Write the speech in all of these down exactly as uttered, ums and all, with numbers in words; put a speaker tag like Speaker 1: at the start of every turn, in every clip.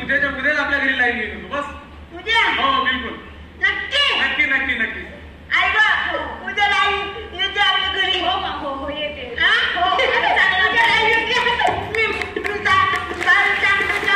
Speaker 1: उद्याच्या उद्याच आपल्या घरी लाईन घेऊन येतो बस
Speaker 2: उद्या
Speaker 1: हो बिलकुल
Speaker 2: नक्की
Speaker 1: नक्की नक्की नक्की
Speaker 2: आई बा उद्या लाईन येते आपल्या घरी
Speaker 3: हो मा हो हो येते
Speaker 2: हा हो आता चांगलं उद्या लाईन येते मी तुझा गाडीचा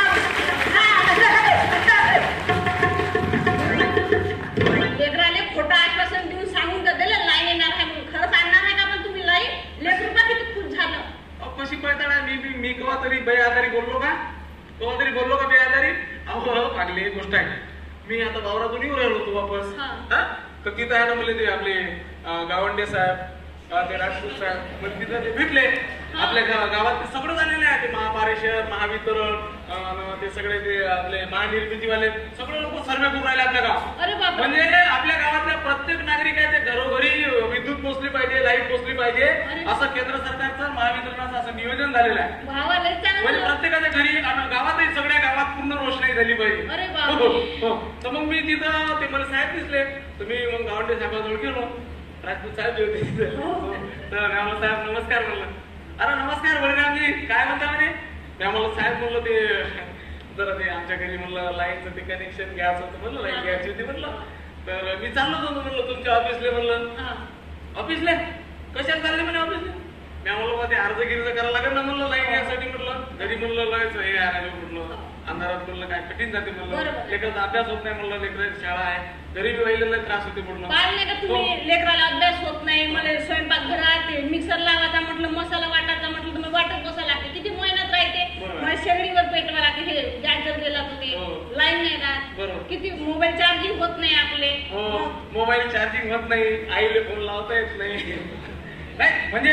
Speaker 3: लेकराले खोटं आश्वासन देऊन सांगून तर दिलं लाईन येणार आहे म्हणून खरंच आणणार आहे का पण तुम्ही लाईन लेकरू का किती खुश झालं
Speaker 1: अहो कशी पळताना मी मी मी केव्हा तरी बेआधारी बोललो का केव्हा तरी बोललो का बेआधारी अहो पागली एक गोष्ट आहे मी आता गावातून येऊ राहिलो होतो वापस हा तर तिथं आहे ना मला ते आपले गावंडे साहेब ते राजपूत साहेब मग तिथं ते भेटले आपल्या गावात ते सगळं झालेले आहे ते महापारेषण महावितरण ते सगळे ते आपले महानिर्मितीवाले सगळे लोक सर्वे करून राहिले आपल्या गावात म्हणजे आपल्या गावातल्या प्रत्येक नागरिक आहे ते घरोघरी विद्युत पोहोचली पाहिजे लाईट पोहोचली पाहिजे असं केंद्र सरकारचं महावितरणाचं असं नियोजन झालेलं आहे म्हणजे प्रत्येकाच्या घरी गावातही सगळ्या गावात पूर्ण रोषणाई झाली पाहिजे तर मग मी तिथं ते मला साहेब दिसले तर मी मग गावंडे साहेबाजवळ गेलो राजपूत साहेब जे होते तर रामला साहेब नमस्कार म्हणलं अरे नमस्कार बळीरामजी काय म्हणता म्हणे मी आम्हाला साहेब म्हणलं ते जरा ते आमच्या घरी म्हणलं लाईनचं ते कनेक्शन घ्यायचं होतं म्हणलं लाईन घ्यायची होती म्हणलं तर मी चाललो होतो म्हणलं तुमच्या ऑफिसले म्हणलं ऑफिसले कशाला चालले म्हणे ऑफिसले मी म्हणलं ते अर्ज गिर्ज करायला लागेल ना म्हणलं लाईन यासाठी म्हटलं घरी म्हणलं लावायचं हे आणायला म्हटलं अंधारात म्हणलं काय कठीण जाते म्हणलं लेकराचा अभ्यास होत नाही म्हणलं लेकराची शाळा आहे गरीबी व्हायला त्रास होते म्हणलं
Speaker 3: नाही का तुम्ही लेकराला अभ्यास होत नाही मला स्वयंपाक घरात मिक्सर लावायचा म्हटलं मसाला वाटायचा म्हटलं तुम्ही वाटत बसायला लागते किती मेहनत राहते मला शेगडीवर पेटवा लागते हे गॅस जर गेला तुम्ही लाईन नाही राहत किती मोबाईल चार्जिंग होत नाही आपले
Speaker 1: मोबाईल चार्जिंग होत नाही आईले फोन लावता येत नाही नाही म्हणजे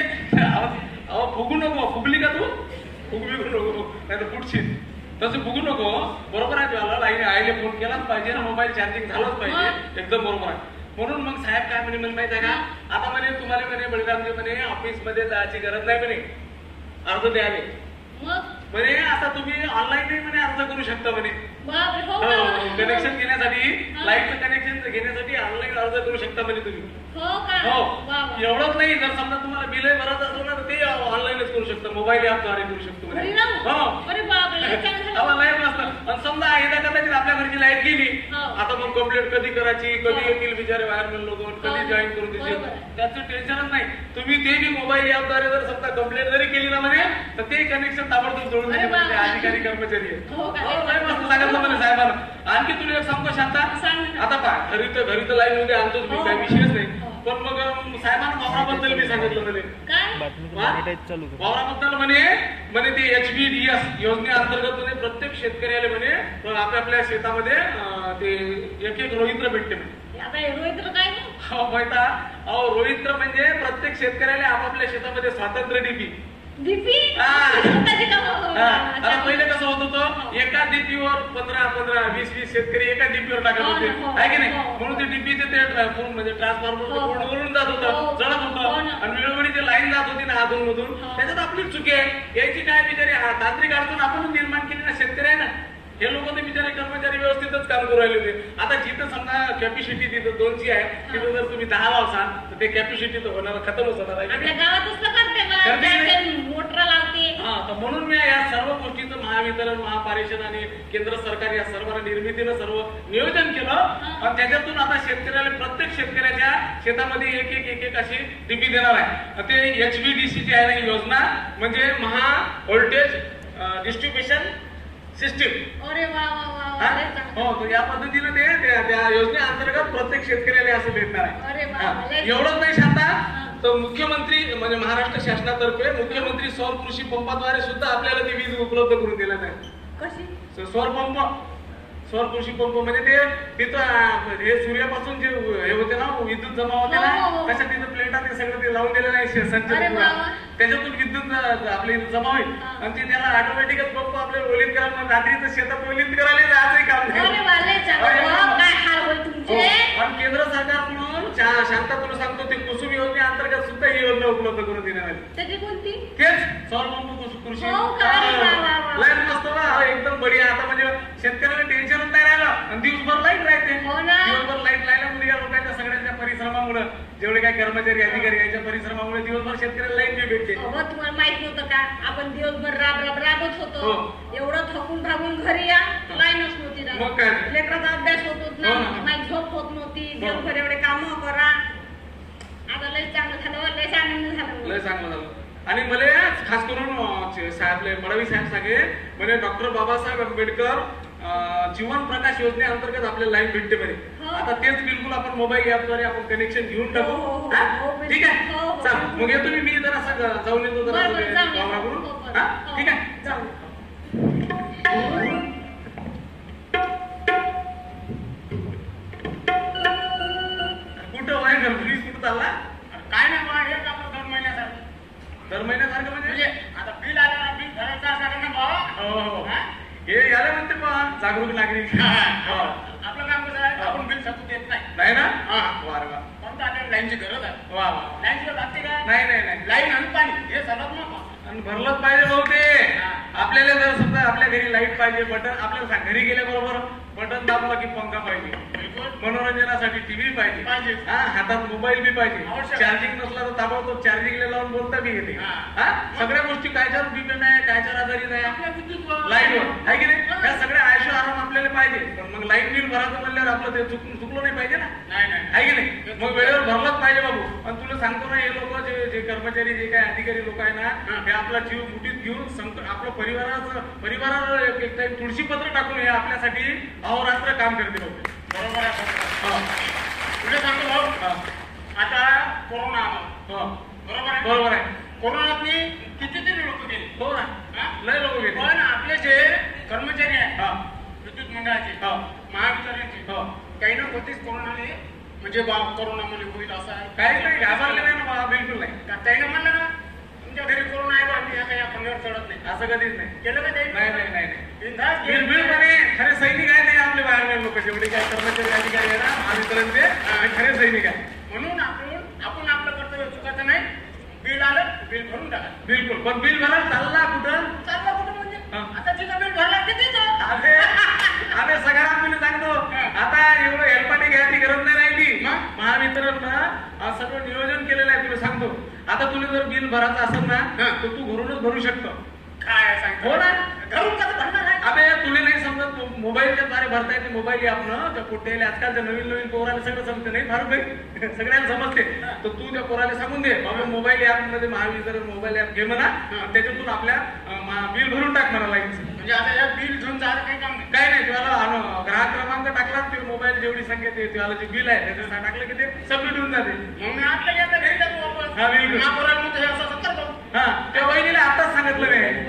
Speaker 1: अहो फुगू नको फुगली का तू फुगली नको नाही तर पुढची तसं फुगू नको बरोबर आहे तुला लाईन आईले फोन केलाच पाहिजे ना मोबाईल चार्जिंग झालाच पाहिजे एकदम बरोबर आहे म्हणून मग साहेब काय म्हणे मला माहिती आहे का आता म्हणे तुम्हाला म्हणे बळीरामजी म्हणे ऑफिस मध्ये जायची गरज नाही म्हणे अर्ज द्यावे म्हणे आता तुम्ही ऑनलाईन म्हणे अर्ज करू शकता म्हणे कनेक्शन घेण्यासाठी लाईटचं कनेक्शन घेण्यासाठी ऑनलाईन अर्ज करू शकता म्हणे तुम्ही हो एवढंच नाही जर समजा तुम्हाला बिल भरायचं असलं ना तर ते ऑनलाईनच करू शकता मोबाईल ऍपद्वारे करू शकतो म्हणे हो लाईट नसतं आणि समजा एकदा कदाचित आपल्या घरची लाईट गेली आता मग कंप्लेंट कधी करायची कधी येतील बिचारे वायरमॅन लोक कधी जॉईन करून देतील त्याचं टेन्शनच नाही तुम्ही ते बी मोबाईल ऍपद्वारे जर समजा कंप्लेंट जरी केली ना म्हणे तर ते कनेक्शन ताबडतोब जोडून देते म्हणजे अधिकारी कर्मचारी आहे मस्त सांगितलं म्हणे साहेबांना आणखी तुला एक सांगतो शांता आता पहा घरी तर घरी तर लाईन मध्ये आणतोच मी काही विषयच नाही पण मग साहेबांना वावराबद्दल मी सांगितलं म्हणे वावराबद्दल म्हणे म्हणे ते एच बी डी एस योजनेअंतर्गत म्हणे प्रत्येक शेतकऱ्याला म्हणे आपापल्या शेतामध्ये ते एक एक रोहित्र भेटते म्हणे
Speaker 3: रोहित्र काय
Speaker 1: हो माहिता अहो रोहित्र म्हणजे प्रत्येक शेतकऱ्याला आपापल्या शेतामध्ये स्वातंत्र्य डीपी आता पहिले कसं होत होतं एका डीपीवर पंधरा पंधरा वीस वीस शेतकरी एका डीपीवर टाकत होते आहे की नाही म्हणून ते डीपीचे ते म्हणजे ट्रान्सफॉर्मर पूर्ण करून जात होतं जळत होतं आणि वेळोवेळी ते लाईन जात होती ना अधून मधून त्याच्यात आपलीच चुकी आहे याची काय बिचारी तांत्रिक अडचण आपण निर्माण केली ना शेतकरी आहे ना हे लोक ते बिचारे कर्मचारी व्यवस्थितच काम करू राहिले होते आता जिथं समजा कॅपॅसिटी तिथं दोनची आहे तिथं जर तुम्ही दहा लावसाल तर ते कॅपॅसिटी तर होणार खतमच होणार आहे
Speaker 3: मोटर लावते
Speaker 1: म्हणून मी या सर्व गोष्टीचं महावितरण महापारेषण आणि केंद्र सरकार या सर्व निर्मितीनं सर्व नियोजन केलं आणि त्याच्यातून आता शेतकऱ्याला प्रत्येक शेतकऱ्याच्या शेतामध्ये एक एक एक एक अशी डीपी देणार आहे ते एचव्हीडीसी ची आहे ना योजना म्हणजे महा व्होल्टेज डिस्ट्रीब्युशन सिस्टीम
Speaker 3: अरे वा वा
Speaker 1: हो तर या पद्धतीने ते त्या योजनेअंतर्गत प्रत्येक शेतकऱ्याला असं भेटणार आहे एवढंच नाही शांता तर मुख्यमंत्री म्हणजे महाराष्ट्र शासनातर्फे मुख्यमंत्री सौर कृषी पंपाद्वारे सुद्धा आपल्याला ती वीज उपलब्ध करून देण्यात आहे सौर पंप सौर कृषी पंप म्हणजे ते तिथं हे सूर्यापासून जे हे होते ना विद्युत जमा होते ना तशा तिथं प्लेटा ते सगळं ते लावून दिलेलं आहे संच त्याच्यातून विद्युत आपल्या इथं जमा होईल आणि ते त्याला ऑटोमॅटिकच पंप आपल्याला ओलीत करायला रात्रीचं शेतात ओलीत करायला आजही काम आणि केंद्र सरकारकडून शांता तुला सांगतो ते कुसुम योजनेअंतर्गत सुद्धा ही योजना उपलब्ध करून देण्यात आली तेच सौर पंप कृषी लाईट मस्त ना एकदम बढिया आता म्हणजे शेतकऱ्याला टेन्शनच नाही राहिलं आणि दिवसभर लाईट राहते दिवसभर लाईट राहिल्यामुळे या लोकांच्या सगळ्यांच्या परिश्रमामुळे परिश्रमामुळे जेवढे काही कर्मचारी अधिकारी याच्या परिश्रमामुळे दिवसभर शेतकऱ्याला लाईन बी भेटते.
Speaker 3: अहो तुम्हाला माहित नव्हतं का आपण दिवसभर राब राब राबत होतो. एवढं थकून भागून घरी या लाईनच नव्हती राहत.
Speaker 1: मग काय?
Speaker 3: लेकराचा अभ्यास होत होत
Speaker 1: हो ना.
Speaker 3: नाही, माझी झोप होत नव्हती, दिवसभर एवढे कामं करा. आता लय चांगलं झालं, लय आनंद झाला.
Speaker 1: लय चांगलं झालं. आणि मला खास करून साहेब मडवी साहेब सांगे म्हणजे डॉक्टर बाबासाहेब आंबेडकर जीवन प्रकाश योजनेअंतर्गत आपल्याला लाईन भेटते म्हणे. आता तेच बिलकुल आपण मोबाईल ऍपद्वारे आपण कनेक्शन घेऊन टाकू. ठीक आहे चल मग येतो मी मी जरा असं जाऊन येतो जरा गावाकडून. हा ठीक आहे
Speaker 3: जाऊ.
Speaker 1: कुठं वाय घरी कुठं चालला?
Speaker 4: काय नाही बा हेच आपलं दोन महिन्यासारखं.
Speaker 1: दर महिन्यासारखं
Speaker 4: म्हणजे
Speaker 1: म्हणजे
Speaker 4: आता बिल आलं ना बिल भरायचं असं ना भाऊ.
Speaker 1: हो हो हे याला म्हणते पण जागरूक नागरिक.
Speaker 4: आपलं काम कसं आहे आपण बिल सकू देत नाही.
Speaker 1: नाही ना
Speaker 4: हा
Speaker 1: वा वा
Speaker 4: पण आपल्याला लाईनची गरज आहे.
Speaker 1: वा वा
Speaker 4: लाईनची लागते का?
Speaker 1: नाही नाही नाही
Speaker 4: लाईन आणि पाणी हे सर्वात महत्त्वाचं.
Speaker 1: आणि भरलंच पाहिजे भाऊ ते. आपल्याला जर समजा आपल्या घरी लाईट पाहिजे बटन आपल्याला सांग घरी गेल्याबरोबर बटन दाबलं की पंखा पाहिजे, मनोरंजनासाठी टीव्ही पाहिजे,
Speaker 4: पाहिजे.
Speaker 1: हा हातात मोबाईल बी पाहिजे,
Speaker 4: आवश्यक.
Speaker 1: चार्जिंग नसला तर ताबडतोब चार्जिंगला लावून बोलता बी येते.
Speaker 4: हा.
Speaker 1: हा सगळ्या गोष्टी कायच्यावर डिपेंड आहे कायच्यावर आधारित आहे
Speaker 4: आपल्या विद्युत
Speaker 1: लाईटवर आहे की नाही. या सगळ्या आयुष्य आराम आपल्याला पाहिजे पण मग लाईट बिल भरायचं म्हणल्यावर आपलं ते चुकून चुकलं नाही पाहिजे ना.
Speaker 4: नाही नाही
Speaker 1: आहे की नाही. मग वेळेवर भरलंच पाहिजे बाबू. आणि तुला सांगतो ना हे लोक जे जे कर्मचारी जे काही अधिकारी लोक आहे ना हे आपला जीव मुठीत घेऊन संकट आपलं परिवाराचं परिवारावर एक एक टाइम तुळशी पत्र टाकून हे आपल्यासाठी अहोरात्र काम करते लोक.
Speaker 4: बरोबर आहे.
Speaker 1: हा.
Speaker 4: तुला सांगतो भाऊ
Speaker 1: हा.
Speaker 4: आता कोरोना आला.
Speaker 1: हा.
Speaker 4: बरोबर आहे.
Speaker 1: बरोबर आहे.
Speaker 4: कोरोनात कितीतरी लोक गेले.
Speaker 1: हो ना
Speaker 4: हा?
Speaker 1: लय लोक घेते.
Speaker 4: पण आपले जे कर्मचारी आहेत
Speaker 1: हा
Speaker 4: विद्युत मंडळाचे
Speaker 1: हा
Speaker 4: महावितरणचे
Speaker 1: हो
Speaker 4: काही ना होतीच कोरोनाने म्हणजे बा कोरोनामध्ये होईल असं आहे.
Speaker 1: काही नाही घाबरले नाही ना बा, बिलकुल नाही.
Speaker 4: का त्याने म्हणलं ना तुमच्या घरी कोरोना आहे बा मी या काही या पंगावर चढत नाही
Speaker 1: असं कधीच नाही.
Speaker 4: केलं का ते?
Speaker 1: नाही नाही नाही नाही
Speaker 4: बिनधास्त
Speaker 1: बिल बिल म्हणे खरे सैनिक आहे नाही आपले बाहेर लोक जेवढे काय कर्मचारी अधिकारी आहे ना महावितरणचे ते खरे सैनिक आहे.
Speaker 4: म्हणून आपण आपण आपलं कर्तव्य चुकायचं नाही. बिल आलं बिल भरून टाका.
Speaker 1: बिलकुल पण बिल भरायला चालला कुठं
Speaker 4: चाललं कुठं म्हणजे
Speaker 1: हा.
Speaker 4: आता जिथं बिल भरला तिथेच
Speaker 1: अरे अरे सगळ्यांना मी सांगतो आता एवढं हेल्पाटी घ्यायची गरज नाही राहिली. महावितरण ना सगळं नियोजन केलेलं आहे. तुला सांगतो आता तुला जर बिल भरायचं असेल ना तर तू घरूनच भरू शकतो.
Speaker 4: काय सांगतो
Speaker 1: हो ना
Speaker 4: घरून कसं भरणार आहे?
Speaker 1: अबे तुला नाही समजत मोबाईलच्या द्वारे भरता येते. मोबाईल ॲप ना त्या कुठे आजकालच्या नवीन नवीन पोराला सगळं समजते नाही फार भाई सगळ्यांना समजते. तर तू त्या पोराला सांगून दे बाबा मोबाईल ॲप मध्ये महावितरण मोबाईल ॲप घे म्हणा त्याच्यातून आपल्या बिल भरून टाक म्हणा लाईनचं.
Speaker 4: म्हणजे आता या बिल घेऊन जायचं काही काम नाही.
Speaker 1: काय नाही तुम्हाला ग्राहक क्रमांक टाकला ते मोबाईल जेवढी संख्या ते तुम्हाला जे बिल आहे त्याचं टाकलं की ते सबमिट होऊन जाते.
Speaker 4: मग मी आपल्या घ्यायला घरी जातो वापस.
Speaker 1: हा, बिलकुल.
Speaker 4: महापौराला म्हणतो हे असं असं करतो.
Speaker 1: हा त्या वहिनीला आताच सांगितलं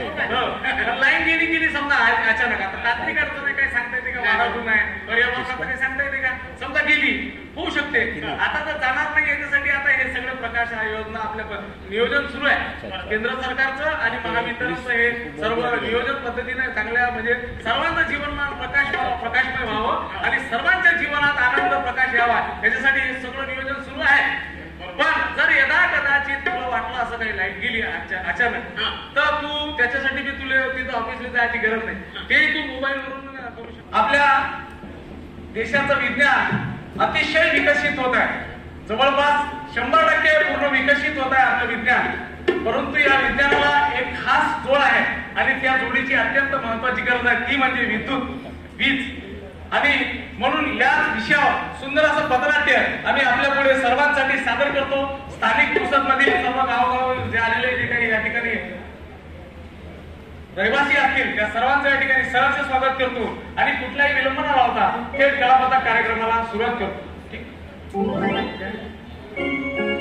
Speaker 1: नाही. लाईन गेली गेली समजा अचानक आता रात्री करतो नाही काही सांगता येते का वाढवून आहे पर्यावरणाचं काही सांगता येते का समजा गेली होऊ शकते. आता तर जाणार नाही याच्यासाठी आता हे सगळं प्रकाश हा योजना आपल्या प- नियोजन सुरू आहे केंद्र सरकारचं आणि महावितरणचं हे सर्व नियोजन पद्धतीने चांगल्या म्हणजे सर्वांचं जीवनमान प्रकाश व्हावं प्रकाशमय व्हावं आणि सर्वांच्या जीवनात आनंद प्रकाश यावा याच्यासाठी हे सगळं नियोजन सुरू आहे. पण जर यदा कदाचित तुला वाटलं असं काही लाईट गेली अचा- अचानक तर तू त्याच्यासाठी बी तुला तिथं ऑफिसला जायची गरज नाही. ते तू मोबाईल वरून करू शकतो. आपल्या देशाचं विज्ञान अतिशय विकसित होत आहे. जवळपास शंभर टक्के पूर्ण विकसित होत आहे आपलं विज्ञान. परंतु या विज्ञानाला एक खास जोड आहे आणि त्या जोडीची अत्यंत महत्वाची गरज आहे ती म्हणजे विद्युत वीज. आणि म्हणून याच विषयावर सुंदर असं पथनाट्य आम्ही आपल्या पुढे सर्वांसाठी सादर करतो. स्थानिक पुसद मधील सर्व गावगाव जे आलेले जे काही या ठिकाणी रहिवासी असतील त्या सर्वांचं या ठिकाणी सहर्ष स्वागत करतो आणि कुठलाही विलंब न लावता थेट कलापथक कार्यक्रमाला सुरुवात करतो. ठीक